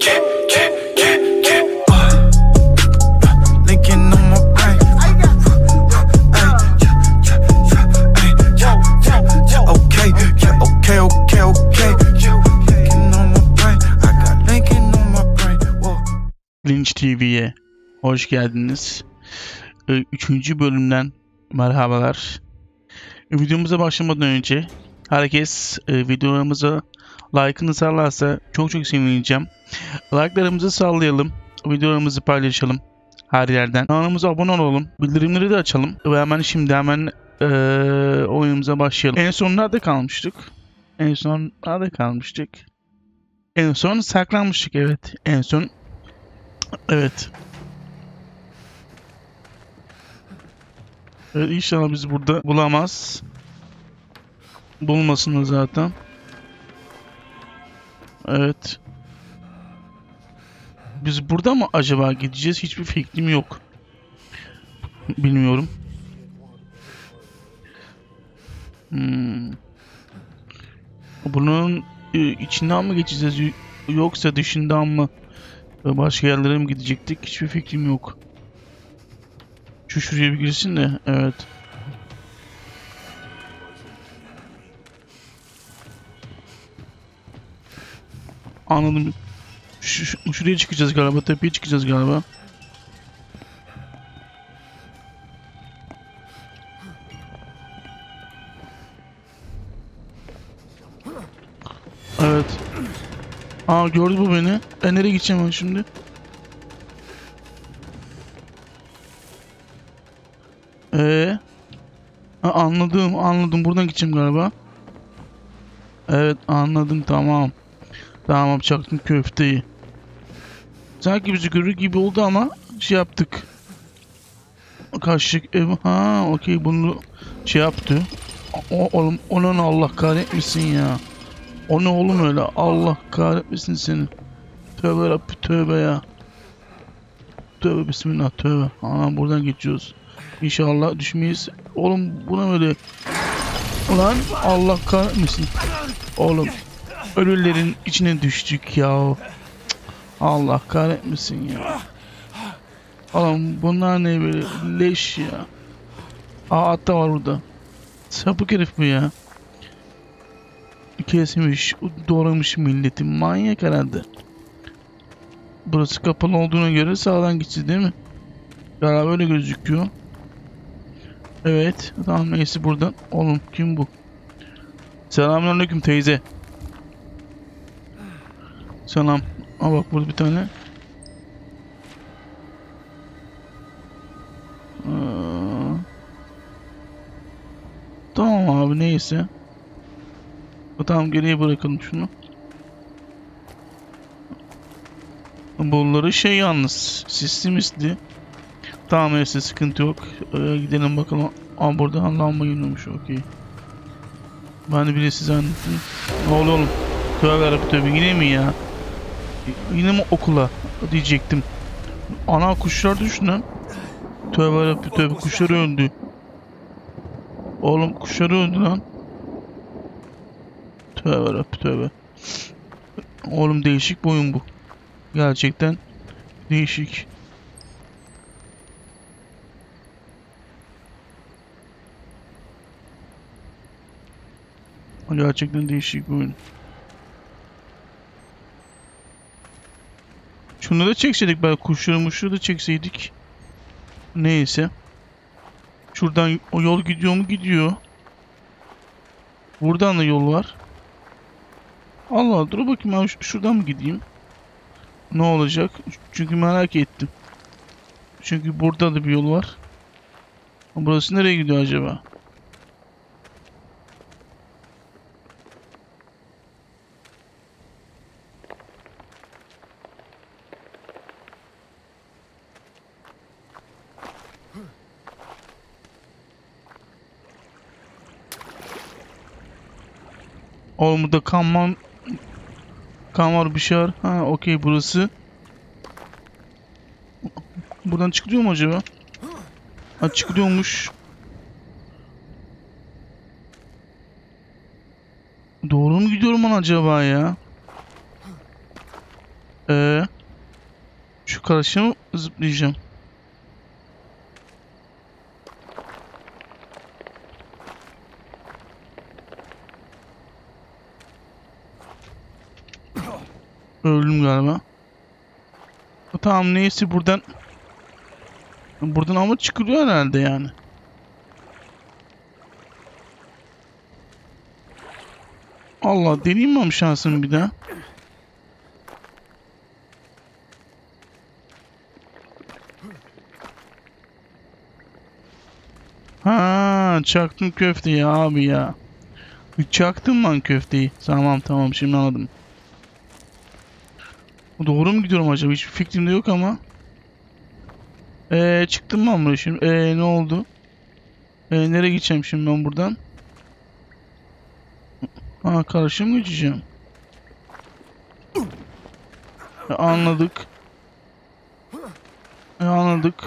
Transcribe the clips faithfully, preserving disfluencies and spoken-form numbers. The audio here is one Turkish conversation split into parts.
Linç T V'ye hoş geldiniz. Üçüncü bölümden merhabalar. Videomuza başlamadan önce herkes videolarımıza like'ını sallarsa çok çok sevineceğim. Like'larımızı sallayalım, videolarımızı paylaşalım her yerden. Kanalımıza abone olalım, bildirimleri de açalım ve hemen şimdi hemen ee, oyunumuza başlayalım. En son nerede kalmıştık? En son nerede kalmıştık? En son saklanmıştık, evet. En son evet. Evet, inşallah bizi burada bulamaz. Bulmasın zaten. Evet. Biz burada mı acaba gideceğiz? Hiçbir fikrim yok. Bilmiyorum. Hmm. Bunun içinden mi geçeceğiz yoksa dışından mı? Başka yerlere mi gidecektik? Hiçbir fikrim yok. Şu şuraya bir girsin de. Evet. Anladım. Ş şuraya çıkacağız galiba. Tepeye çıkacağız galiba. Evet. Aa, gördü bu beni. E nereye gideceğim ben şimdi? Ee, ha, anladım, anladım. Buradan gideceğim galiba. Evet, anladım, tamam. Tamam, çaktım köfteyi. Sanki bizi görür gibi oldu ama şey yaptık. Kaçtık ev. Ha, okey, bunu şey yaptı. O oğlum, onun Allah kahretmesin ya. O ne oğlum öyle? Allah kahretmesin seni. Tövbe Rabbi, tövbe ya. Tövbe bismillah, tövbe. Aa, buradan geçiyoruz. İnşallah düşmeyiz. Oğlum buna öyle. Lan Allah kahretmesin. Oğlum ölülerin içine düştük ya. Allah kahretmesin ya. Oğlum bunlar ne böyle leş ya. Aa, at da var burada. Sapık herif bu ya. Kesmiş, doğramış milleti. Manyak herhalde. Burası kapalı olduğuna göre sağdan gideceğiz değil mi? Galiba öyle gözüküyor. Evet. Tamam, neyse buradan. Oğlum kim bu? Selamünaleyküm teyze. Selam. Aa, bak burada bir tane. Aa. Tamam abi, neyse. Tamam, geriye bırakalım şunu. Bunları şey yalnız sistemizdi. Tamam, neyse, sıkıntı yok. Ee, gidelim bakalım. Aa, burada lamba yanıyormuş, okey. Ben de birisi zannettim. Ne oluyor oğlum? Tövbe yarabbim, tövbe, yine mi ya? Yine mi okula diyecektim. Ana, kuşlar düştü lan. Tövbe yarabbim, tövbe, kuşlar öldü. Oğlum kuşlar öldü lan. Tövbe yarabbim, tövbe. Oğlum değişik bir oyun bu. Gerçekten değişik. Gerçekten değişik bir oyun. Şunu da çekseydik, belki kuşları muşları da çekseydik. Neyse. Şuradan o yol gidiyor mu? Gidiyor. Buradan da yol var. Allah, dur bakayım ben şuradan mı gideyim? Ne olacak? Çünkü merak ettim. Çünkü burada da bir yol var. Burası nereye gidiyor acaba? Oğlum burada kan var. Kan var, bir şey var. Ha, okey, burası. Buradan çıkılıyor mu acaba? Ha, çıkılıyormuş. Doğru mu gidiyorum ben acaba ya? Ee, karşıya mı zıplayacağım? Öldüm galiba. Tamam neyse buradan buradan ama çıkılıyor herhalde yani. Allah, deneyeyim mi şansımı bir daha? Ha, çaktım köfteyi abi ya. Çaktım ben köfteyi. Tamam tamam, şimdi anladım. Doğru mu gidiyorum acaba? Hiçbir fikrim de yok ama. Eee çıktım ben buraya şimdi. Eee ne oldu? Eee nereye gideceğim şimdi ben buradan? Ha, karşıya mı geçeceğim? E, anladık. E, anladık.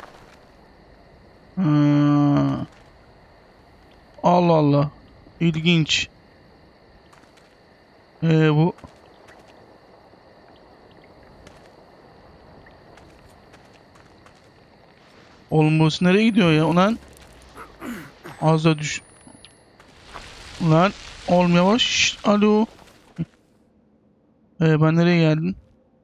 Ha. Allah Allah. İlginç. Eee bu. Oğlum burası nereye gidiyor ya? Ulan. Az da düş. Ulan. Oğlum yavaş. Şşt, alo. Ee, ben nereye geldim?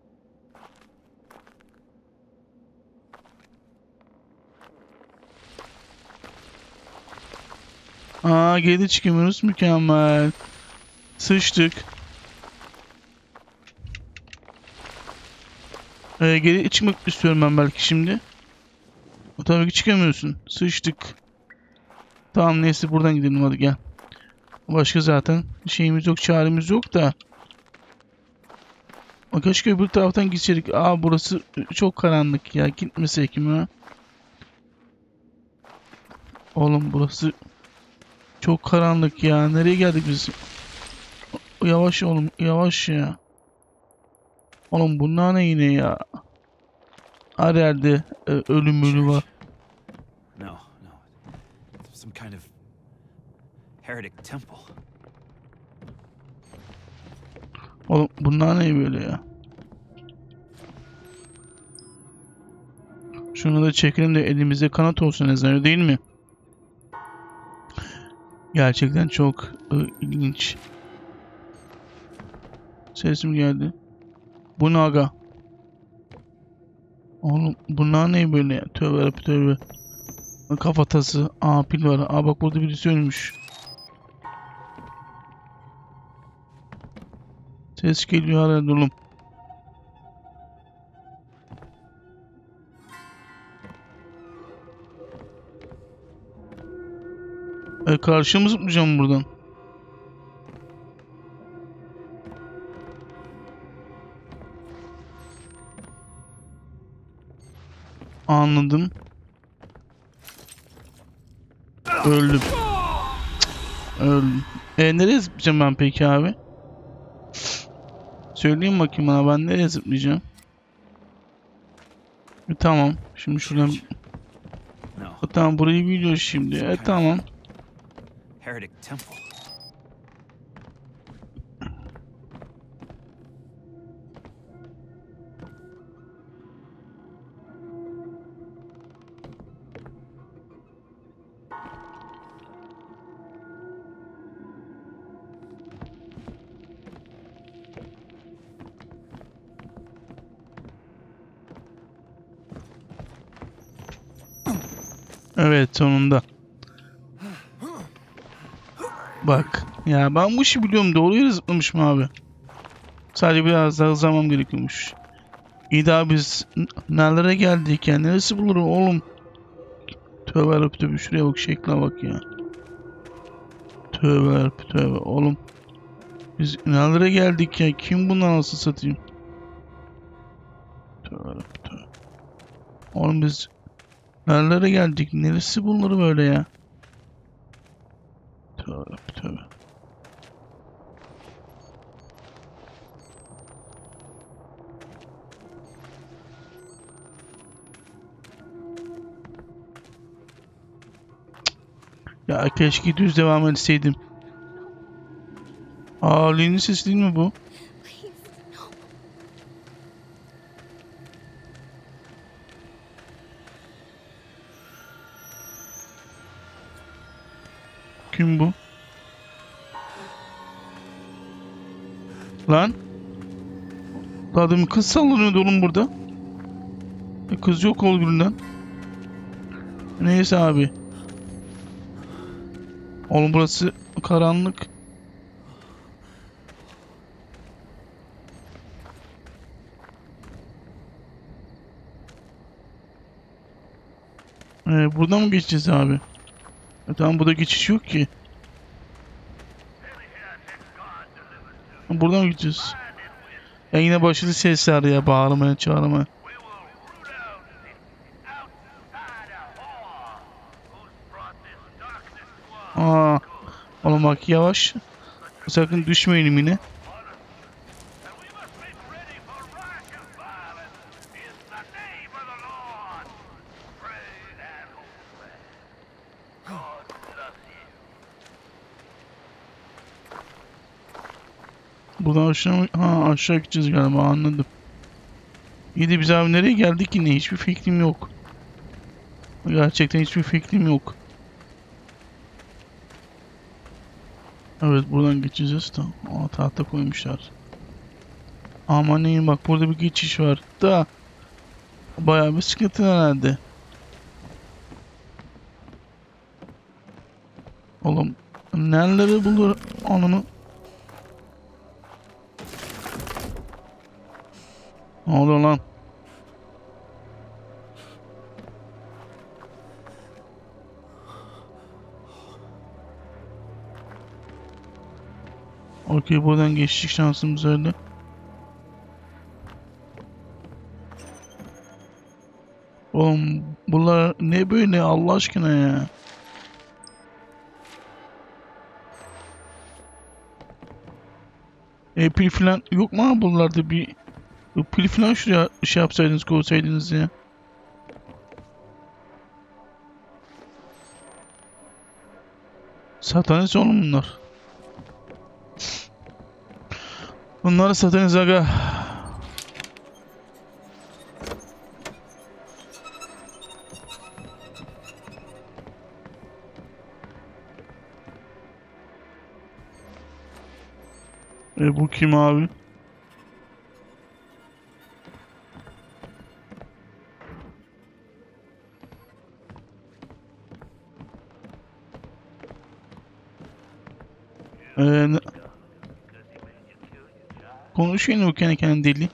Aa, geri çıkamıyoruz. Mükemmel. Sıçtık. Ee, geri çıkmak istiyorum ben belki şimdi. O, tabii ki çıkamıyorsun. Sıçtık. Tamam neyse, buradan gidelim hadi gel. Başka zaten şeyimiz yok, çaremiz yok da. O, keşke öbür taraftan gitseydik. Aa, burası çok karanlık ya. Gitmesek mi ha? Oğlum burası çok karanlık ya. Nereye geldik biz? Yavaş oğlum, yavaş ya. Oğlum bunlar ne yine ya? Her yerde e, ölüm ölü var. No, no. Some kind of heretic temple. Oğlum bunlar ne böyle ya? Şunu da çekelim de elimizde kanat olsun, ezber değil mi? Gerçekten çok e, ilginç. Sesim geldi. Bu ne aga? Oğlum bunlar ne böyle ya? Tövbe tövbe. Kafatası. Aa, pil var. Aa, bak burada birisi ölmüş. Ses geliyor herhalde oğlum. E, karşıya mı zıplayacağım buradan? Anladım. Öldüm. Öldüm. E, nereye zıplayacağım ben peki abi? Söyleyeyim bakayım bana, ben nereye zıplayacağım? E, tamam. Şimdi şuradan... E, tamam, burayı biliyoruz şimdi. E tamam. Heretic temple. Evet, sonunda. Bak. Ya ben bu işi biliyorum. Doğru yere zıplamışım abi. Sadece biraz daha hızlamam gerekiyormuş. İyi daha biz nerelere geldik ya? Neresi bulur oğlum? Tövbe yarabbim, tövbe. Şuraya bak, şekle bak ya. Tövbe yarabbim, tövbe. Oğlum biz nerelere geldik ya? Kim bundan nasıl satayım? Tövbe yarabbim, tövbe. Oğlum biz nerelere geldik? Neresi bunları böyle ya? Tövbe yarabbim, tövbe. Ya keşke düz devam etseydim. Aa, Lee'nin sesi değil mi bu? Kim bu? Lan. Daha demin kız sallanıyordu oğlum burada. E kız yok oldu birinden. Neyse abi. Oğlum burası karanlık. Ee, buradan mı geçeceğiz abi? E, tamam burada geçiş yok ki. Buradan mı gideceğiz? Ya yine başladı sesler ya, bağırmaya çağırmaya. Aa, oğlum bak yavaş. Sakın düşmeyelim yine. Buradan aşağı, ha aşağı gideceğiz galiba, anladım. İyi de biz abi nereye geldik yine, hiçbir fikrim yok. Gerçekten hiçbir fikrim yok. Evet buradan geçeceğiz da. Aa, tahta koymuşlar. Aman neyim, bak burada bir geçiş var da. Bayağı bir sıkıntı herhalde. Oğlum nereleri bulur anını? Ne oluyor lan? Okey, buradan geçtik, şansımız öyle. Oğlum bunlar ne böyle Allah aşkına ya? E pil falan yok mu abi buralarda, bir pil falan şuraya şey yapsaydınız, koysaydınız ya. Satanist oğlum bunlar. Bunları satanist aga. E bu kim abi? Ee, ne- konuşuyor mu kendi kendine deli?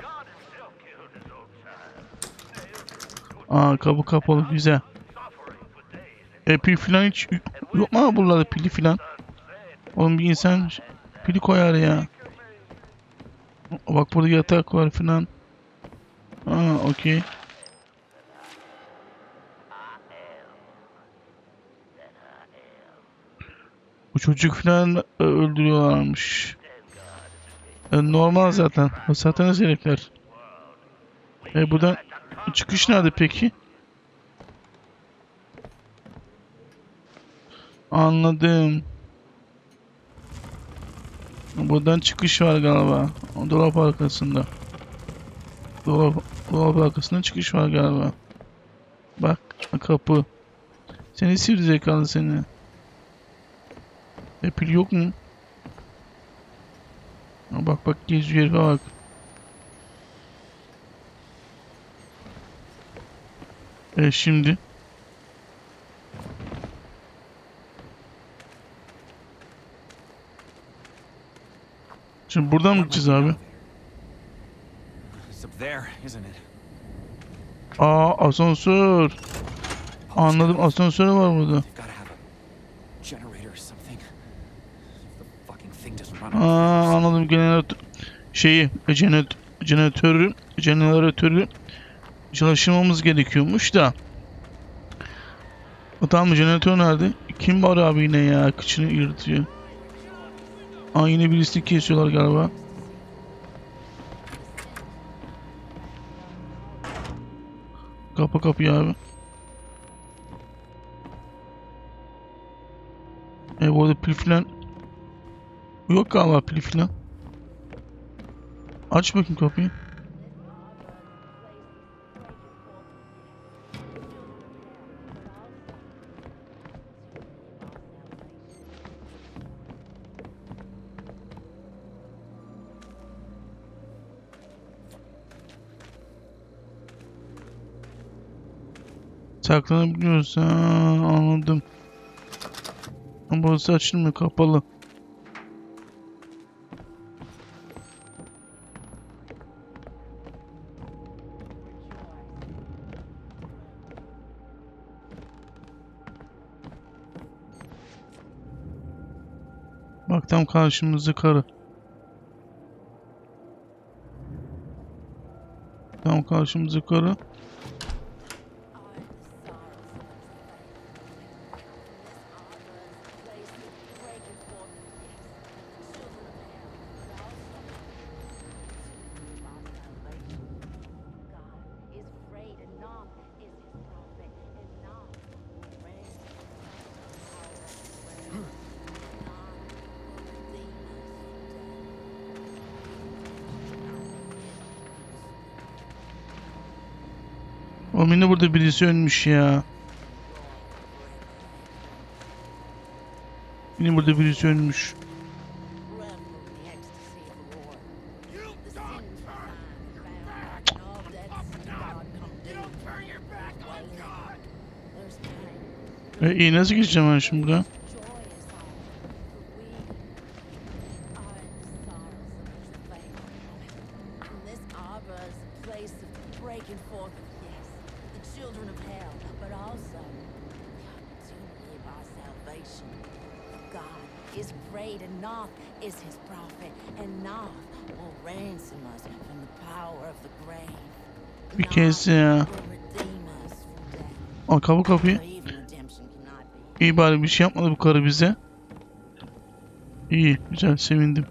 Aa, kapı kapalı, güzel. E pil falan hiç yok mu abi buralarda, pili falan? Oğlum bir insan pili koyar ya. Bak burada yatak var falan. Aa okey. Bu çocuk falan e, öldürüyorlarmış. E, normal zaten. Satanist herifler. E buradan çıkış nerede peki? Anladım. Buradan çıkış var galiba. O dolap arkasında. Dolap, dolap arkasında çıkış var galiba. Bak kapı. Seni sivri zekalı seni. E pil yok mu? Ha, bak bak geziyor herife bak. E şimdi. Şimdi buradan mı gideceğiz abi? It's up there, isn't it? Aa asansör. Anladım, asansör var burada. They've gotta have a generator or something. If the fucking thing doesn't run Aa on fumes. anladım, jeneratör şeyi jener jeneratörü jeneratörü çalıştırmamız gerekiyormuş da. O tamam, jeneratör nerede? Kim var abi yine ya, kıçını yırtıyor. Aa yine birisini kesiyorlar galiba. Kapa kapıyı abi. E bu arada pil filan yok galiba, pil filan. Aç bakayım kapıyı. Saklanabiliyoruz. Ha, anladım. Ama burası açılmıyor, kapalı. Bak tam karşımızda karı. Tam karşımızda karı. O yine burada birisi ölmüş ya. Yine burada birisi ölmüş. E, iyi nasıl geçeceğim ben şimdi buradan? Is great enough is his prophet, and Noth will ransom us from the power of the grave. Bir kez ya. Al kapı kapıyı. İyi bari bir şey yapmadı bu karı bize. İyi, güzel, sevindim.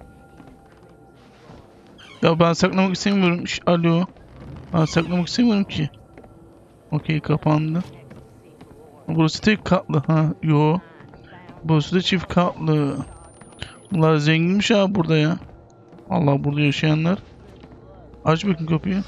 Ya ben saklamak istemiyorum. Şş, alo. Ben saklamak istemiyorum ki. Okey, kapandı. Burası tek katlı ha. Yo. Burası da çift katlı. Bunlar zenginmiş abi burada ya. Allah, burada yaşayanlar. Aç bakın kapıyı.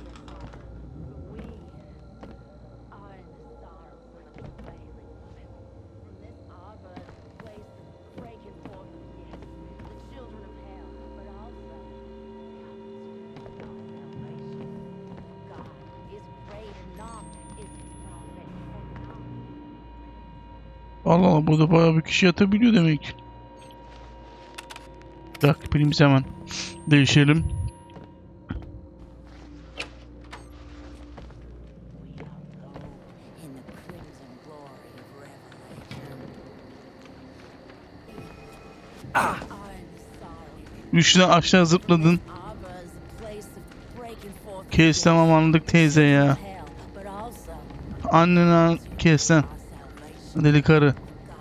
Allah Allah, burada bayağı bir kişi yatabiliyor demek. Bir dakika, pilimizi hemen değişelim. Üçten aşağı zıpladın. Kes, tamam anladık teyze ya. Annene kes lan. Deli karı.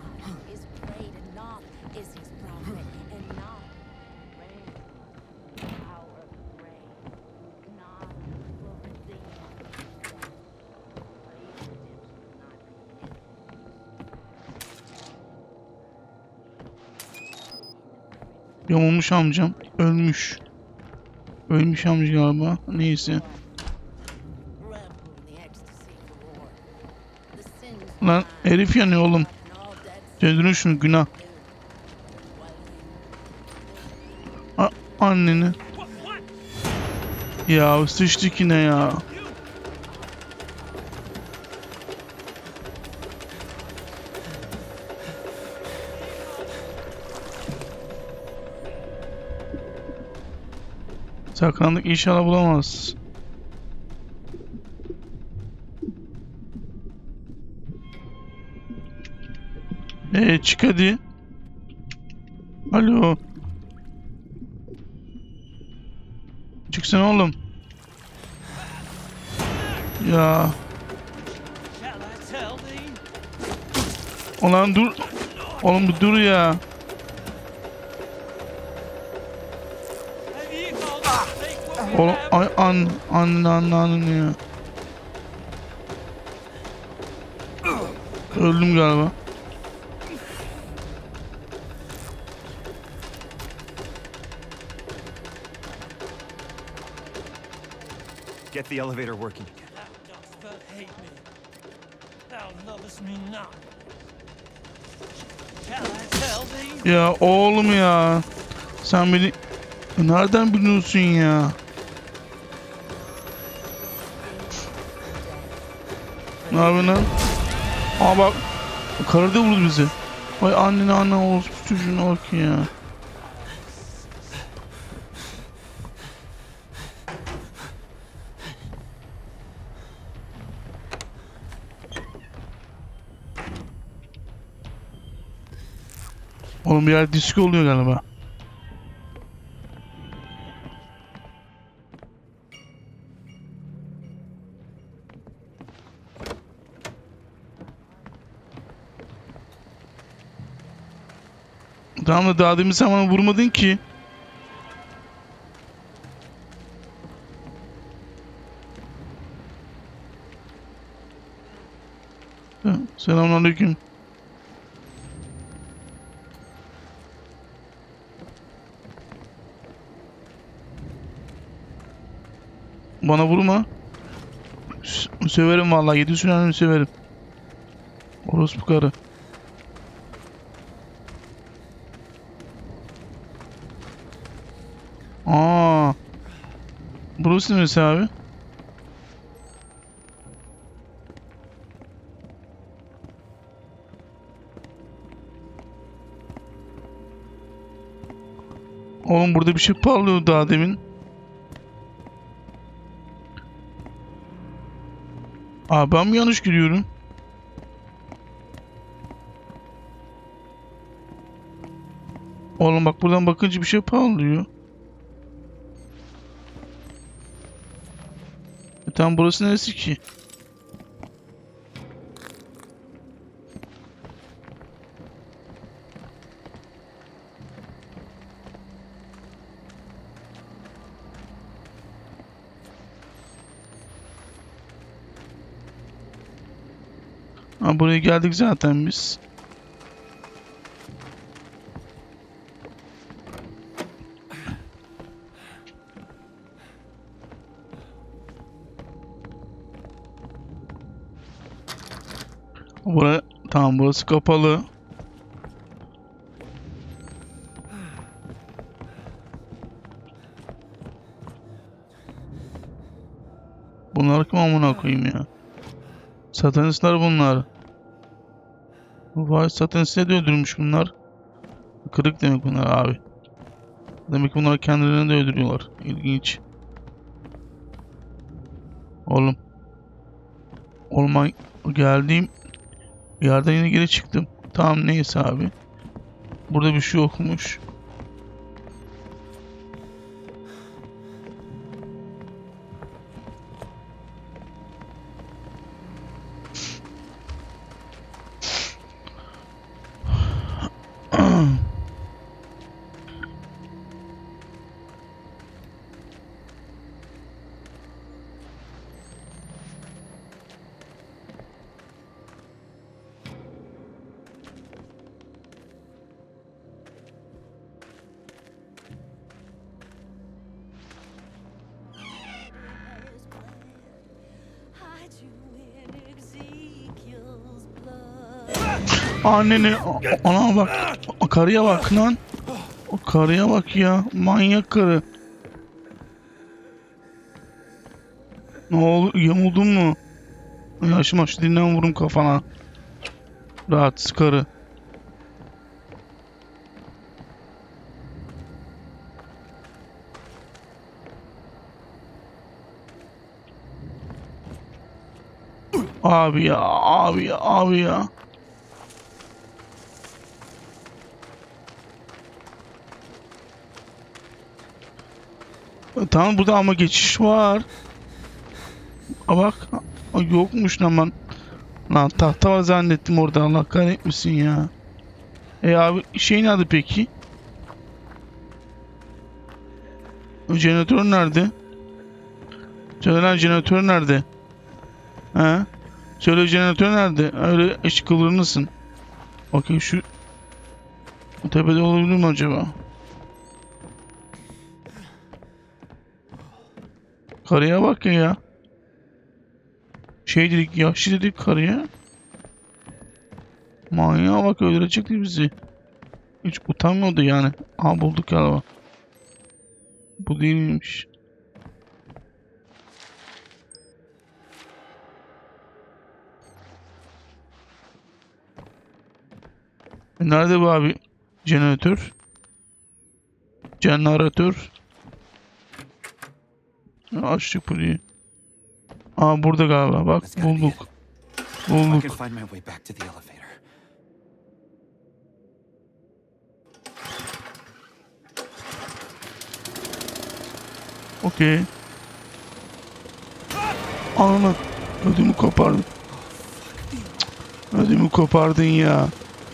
Yamulmuş amcam. Ölmüş. Ölmüş amca galiba. Neyse. Lan herif yanıyor oğlum. Döndürün şunu, günah. A anneni. Ya sıçtık yine ya. Saklandık, inşallah bulamaz. Eee çık hadi. Alo. Çıksana oğlum. Ya. Ulan dur. Oğlum bir dur ya. Oğlum ay an an an an ya. Öldüm galiba. Get the elevator working. Thou dost but hate me. Thou lovest me not. Shall I tell thee? Ya oğlum ya. Sen beni nereden biliyorsun ya? Ne yapıyorsun lan? Aa bak. Karı da vurdu bizi. Vay annene anne olsun çocuğuna bak ya. Oğlum bir yer disko oluyor galiba. Tamam da daha demin sen bana vurmadın ki. Selamünaleyküm. Bana vurma. S- Söverim vallahi yedi sülalemi söverim. Orospu karı. Aa. Burası neresi abi? Oğlum burada bir şey parlıyor daha demin. Aa ben mi yanlış görüyorum? Oğlum bak buradan bakınca bir şey parlıyor. E tamam burası neresi ki? Ha buraya geldik zaten biz. Bura tamam burası kapalı. Bunlar kim amına koyayım ya? Satanistler bunlar. Vay satanistleri de öldürmüş bunlar. Kırık demek bunlar abi. Demek ki bunlar kendilerini de öldürüyorlar. İlginç. Oğlum. Oğlum ben geldiğim yerden yine geri çıktım. Tamam neyse abi. Burada bir şey yokmuş. Hide you in Ezekiel's blood. Anneni ana bak. Karıya bak lan. O karıya bak ya. Manyak karı. Ne oldu? Yamuldun mu? Yaşım aşı dinlen vurum kafana. Rahatsız karı. Abi ya, abi ya, abi ya. Tamam burada ama geçiş var. Aa, bak Aa, yokmuş lan ben. Lan tahta var zannettim orada, Allah kahretmesin ya. E abi şey nerede peki? O jeneratör nerede? Söyle lan jeneratör nerede? He? Söyle jeneratör nerede? Öyle eş kıvırınısın. Bakayım şu tepede olabilir mi acaba? Karıya bak ya. Şey dedik, yaşlı dedik karıya. Manyağa bak, öldürecekti bizi. Hiç utanmıyordu yani. Aha bulduk galiba. Bu değilmiş. E nerede bu abi? Jeneratör. Jeneratör. Ya açtık burayı. Aa burada galiba. Bak That's gotta be bulduk. it. I can Bulduk. find my way back to the elevator. Okey. Ananı. Ödümü kopardın. Ödümü kopardın ya.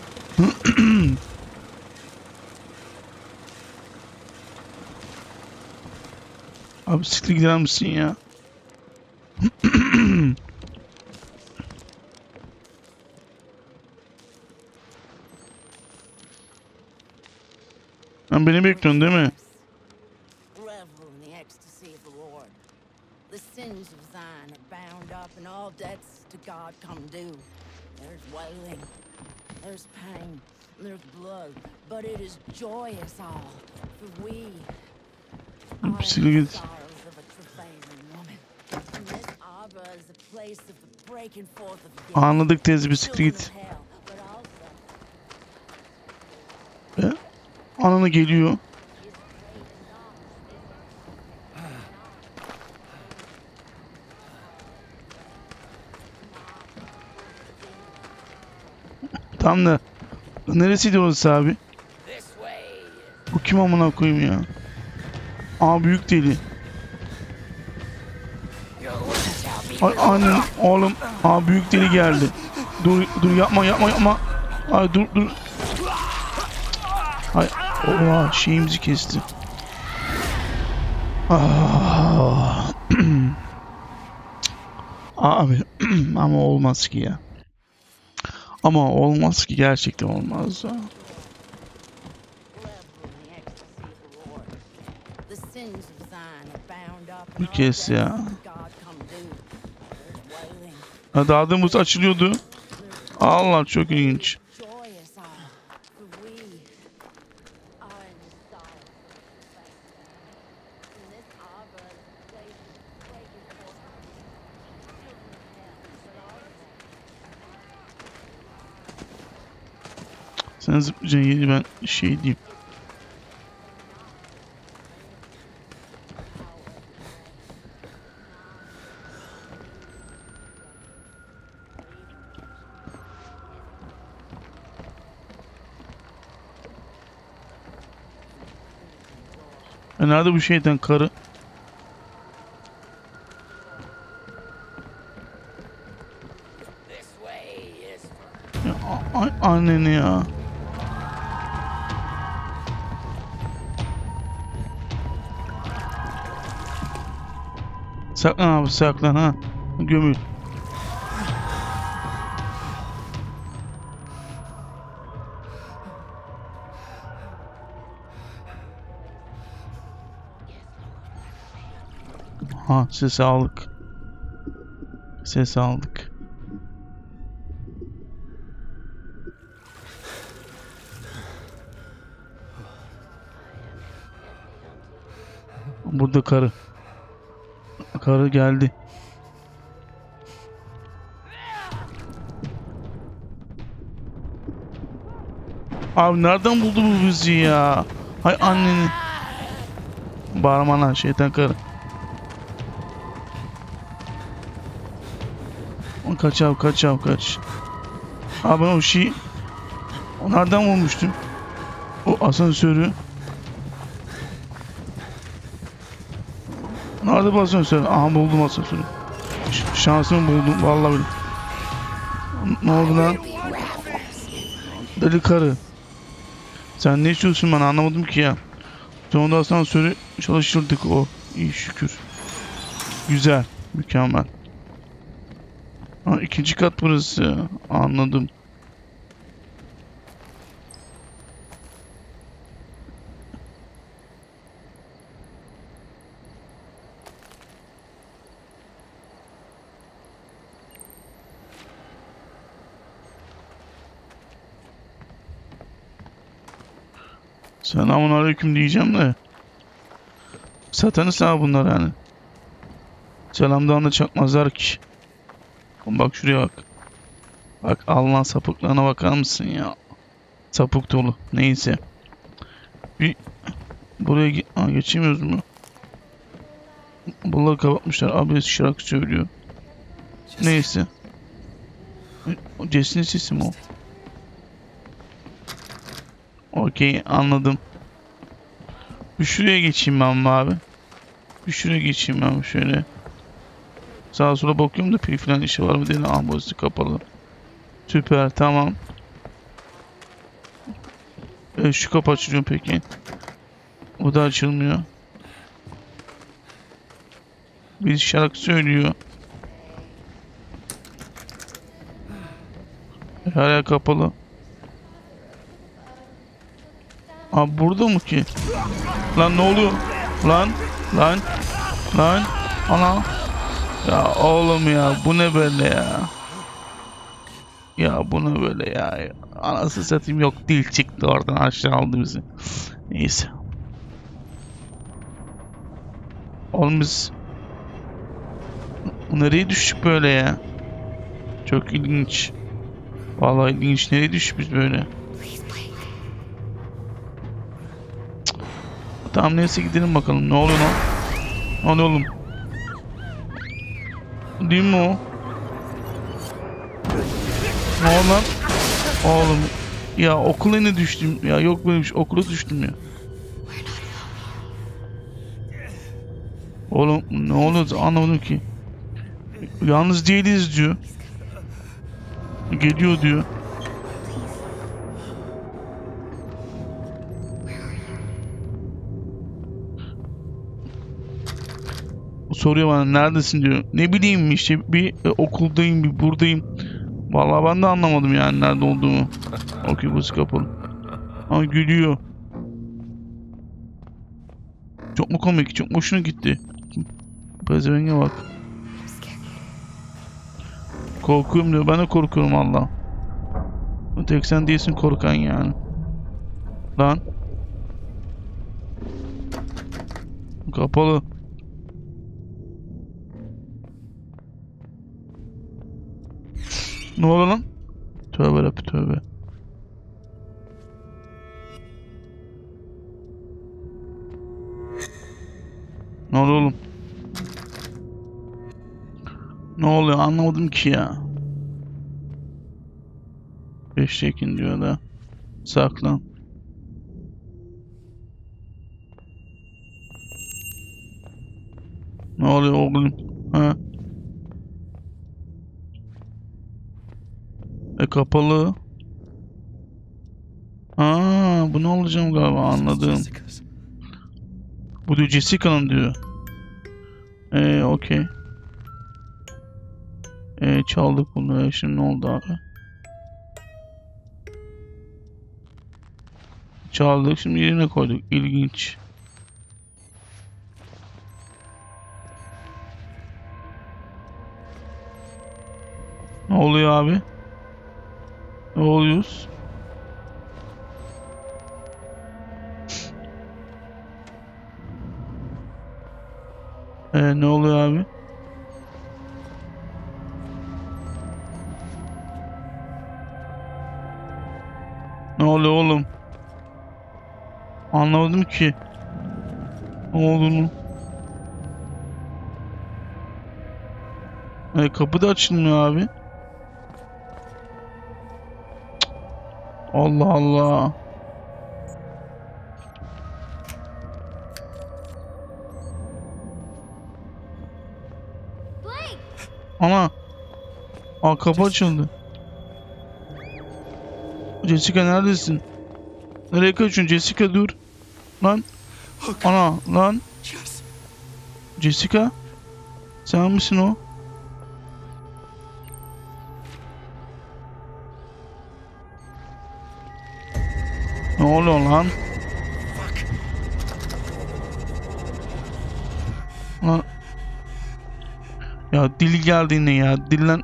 Abi siktir gider misin ya? Sen beni bekliyorsun değil mi? Revel in the ecstasy of the Lord. The sins of thine are bound up, and all debts to God come due. There's wailing, there's pain, there's blood, but it is joyous all, for we are in Siktir the git. sorrows of a travailing woman. And this arbor is the place of the breaking forth of the Anladık teyze, bir siktir children git. of hell, but also E? Ananı geliyor. Tam da neresiydi orası abi? This way. Bu kim amına koyayım ya? Aa büyük deli. Ay annem oğlum. Aa büyük deli geldi. Dur dur yapma yapma yapma. Ay dur dur. Ay oha şeyimizi kesti. Ah. Abi ama olmaz ki ya. Ama olmaz ki, gerçekten olmaz ya. revel in the ecstasy of the Lord. The sins of thine are bound up, and Bir all kes ya. debts to God come due. There's wailing, Ha, daha da buz açılıyordu. Allah çok ilginç. joyous all, for we are in the sorrows of the faith. And this arbor is the place of the breaking forth of the children of hell, but also Sen zıplayacaksın yeni, ben şey diyeyim. E nerede bu şeytan karı? This way is for Ya, a- ay, anneni ya. Saklan abi saklan ha. Gömül. Ha ses aldık. Ses aldık. Burada karı. Karı geldi. Abi nereden buldu bu bizi ya? Hay anneni. Bağırma lan şeytan karı. Kaç abi kaç abi kaç. Abi ben o şeyi o nereden bulmuştum? O asansörü. Nerede bu asansör? Aha buldum asansörü. Ş- şansımı buldum vallahi billahi. Ne oldu lan? Deli karı. Sen ne istiyorsun, ben anlamadım ki ya. Sonunda asansörü çalıştırdık, o iyi şükür. Güzel, mükemmel. Ha, ikinci kat burası. Anladım. Selamun aleyküm diyeceğim de. Satanist abi bunlar yani. Selamdan da çakmazlar ki. Bak şuraya bak. Bak Allah'ın sapıklığına bakar mısın ya? Sapık dolu. Neyse. Bir buraya ge ha, geçemiyoruz mu? Bunları kapatmışlar. Abi şarkı söylüyor. Neyse. Jesse'nin sesi mi o? Okey, anladım. Bir şuraya geçeyim ben mi abi? Bir şuraya geçeyim ben şöyle. Sağa sola bakıyorum da pil falan işi var mı diye. Ah, burası kapalı. Süper, tamam. Ee, şu kapı açılıyor peki. O da açılmıyor. Bir şarkı söylüyor. Her yer kapalı. Abi burada mı ki? Lan ne oluyor? Lan, lan, lan, ana. Ya oğlum ya, bu ne böyle ya? Ya bu ne böyle ya? Anasını satayım, yok dil çıktı oradan, aşağı aldı bizi. Neyse. Oğlum biz nereye düştük böyle ya? Çok ilginç. Vallahi ilginç, nereye düştük biz böyle? Tamam neyse, gidelim bakalım. Ne oluyor lan? Ne oluyor oğlum? Değil mi o? Ne oldu lan? Oğlum. Ya okula ne düştüm? Ya yok böyle bir şey. Okula düştüm ya. Oğlum ne oluyor? Anlamadım ki. Yalnız değiliz diyor. Geliyor diyor. Soruyor bana, neredesin diyor. Ne bileyim işte, bir e, okuldayım, bir buradayım. Vallahi ben de anlamadım yani nerede olduğumu. Okey, burası kapalı. Ama gülüyor. Çok mu komik? Çok mu hoşuna gitti? Pezevenge bak. Korkuyorum diyor. Ben de korkuyorum valla. Tek sen değilsin korkan yani. Lan. Kapalı. Ne oluyor lan? Tövbe Rabbi tövbe. Ne oluyor oğlum? Ne oluyor anlamadım ki ya. Beş çekin diyor da. Saklan. Ne oluyor oğlum? Ha? E kapalı. Aa, bunu alacağım galiba, anladım. Bu diyor Jessica'nın diyor. Eee okey. Eee çaldık bunu. Şimdi ne oldu abi? Çaldık, şimdi yerine koyduk. İlginç. Ne oluyor abi? Ne oluyoruz? Ee, ne oluyor abi? Ne oluyor oğlum? Anlamadım ki. Ne olduğunu. Ee, kapı da açılmıyor abi. Cık. Allah Allah. Ana. Aa, kapı açıldı. Jessica neredesin? Nereye kaçıyorsun Jessica, dur. Lan. Ana lan. Jessica. Sen misin o? Ne oluyor lan? Lan. Ya dil geldi yine ya. Dillen.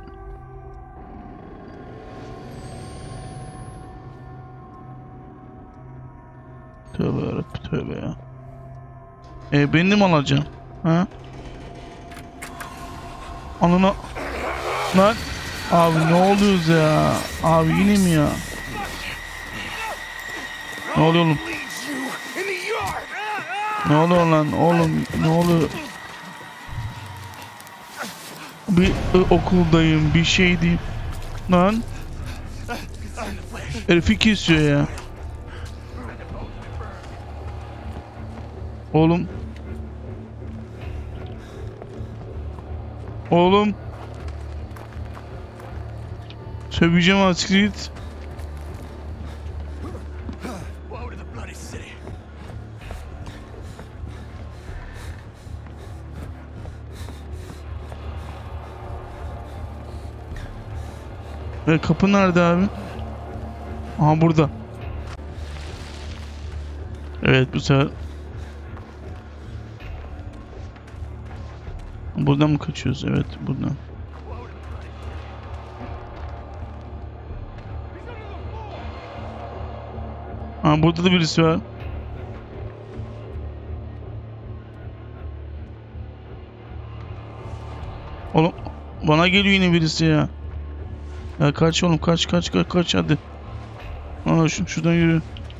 Tövbe yarabbim tövbe ya. E beni de mi alacaksın? Ha? Anına. Lan. Abi ne oluyoruz ya? Abi yine mi ya? Ne oluyor oğlum? Ne oluyor lan oğlum? Ne oluyor? Bir e, okuldayım, bir şey diyeyim. Lan. Herifi kesiyor ya. Oğlum. Oğlum. Söveceğim artık git. E, kapı nerede abi? Aha burada. Evet bu sefer. Buradan mı kaçıyoruz? Evet buradan. Aha burada da birisi var. Oğlum bana geliyor yine birisi ya. Ya kaç oğlum kaç kaç kaç kaç hadi. Aa şu, şuradan yürü.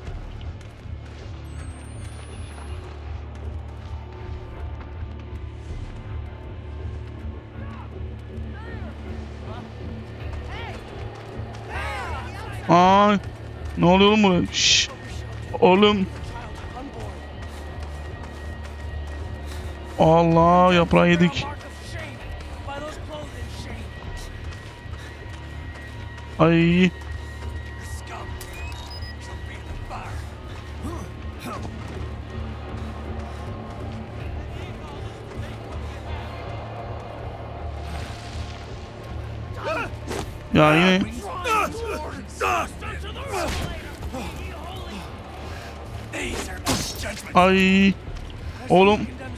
Aa ne oluyor oğlum buraya? Şşş. Oğlum. Allah yaprağı yedik. Ay. Ya yine. Ay. Oğlum.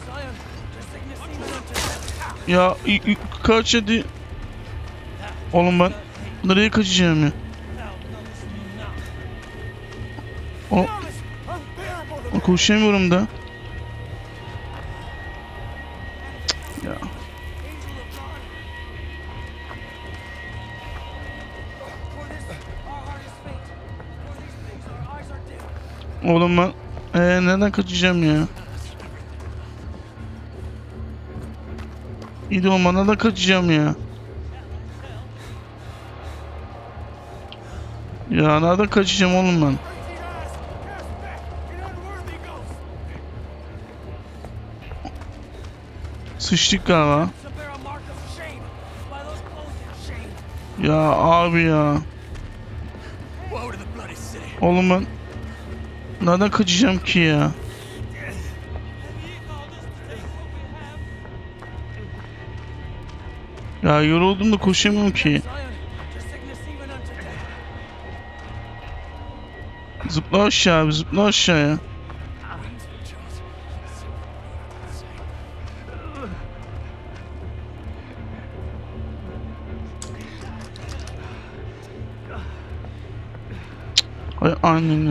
Ya i- i- kaç hadi. Oğlum ben nereye kaçacağım ya? O koşamıyorum da. Cık, ya. Oğlum ben ee, nereden kaçacağım ya? İyi de olma nereden kaçacağım ya? Ya nereden kaçacağım oğlum ben? Sıçtık galiba. Ya abi ya. Oğlum ben nereden kaçacağım ki ya? Ya yoruldum da koşamıyorum ki. Zıpla aşağı abi, zıpla aşağıya. Hay anneni.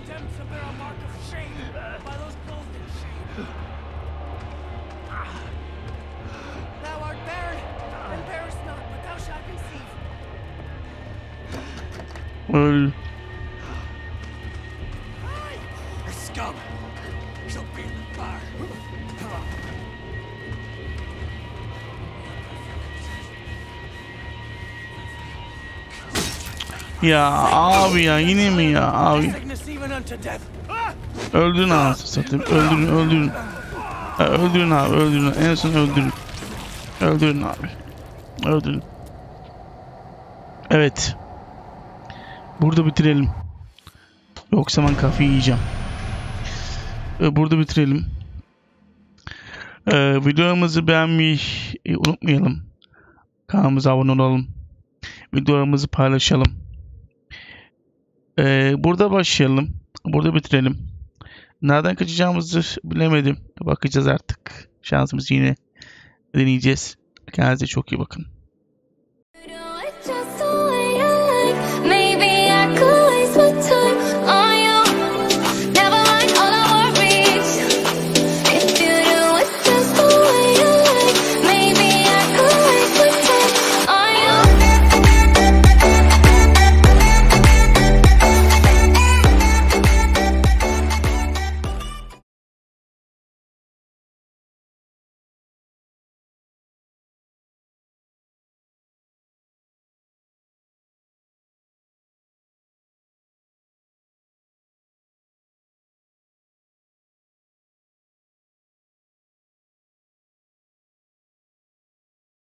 Öl. Ya abi ya yine mi ya abi? Öldürün anasını satayım. Öldürün öldürün. Ya öldürün abi öldürün. En son öldürün. Öldürün abi. Öldürün. Evet. Burada bitirelim. Yoksa ben kafayı yiyeceğim. Ee, burada bitirelim. Ee, videomuzu beğenmeyi unutmayalım. Kanalımıza abone olalım. Videolarımızı paylaşalım. Ee, burada başlayalım. Burada bitirelim. Nereden kaçacağımızı bilemedim. Bakacağız artık. Şansımızı yine deneyeceğiz. Kendinize çok iyi bakın.